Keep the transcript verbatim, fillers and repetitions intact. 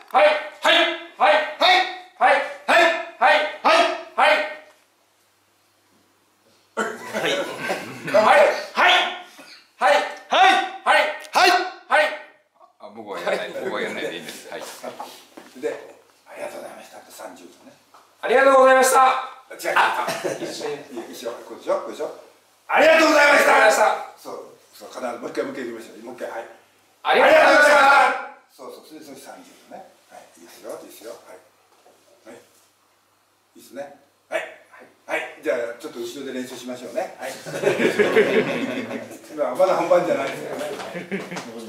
はいはいはいはいはいはいはいはいはいはいはいはいはいはいはいはいあ、僕はやらない僕はやらないでいいんです。はいで、ありがとうございましたってさんじゅうね。 ありがとうございました。 違う違う。一緒に一緒こうでしょこうでしょ。ありがとうございましありがとうございまた。 した。 そうそう必ずもう一回もう一回言いましょう。もう一回はい。 ありがとうございました。 そうそうそれでそれさんじゅうね。はいいいですよいいですよはいはいいいですねはいはいじゃあちょっと後ろで練習しましょうねはい。まだ本番じゃないですからね。